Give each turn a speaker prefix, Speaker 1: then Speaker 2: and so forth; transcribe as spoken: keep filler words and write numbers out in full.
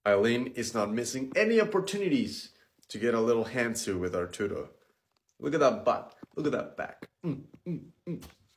Speaker 1: Aylin is not missing any opportunities to get a little handsy with Arturo. Look at that butt. Look at that back. Mm, mm, mm.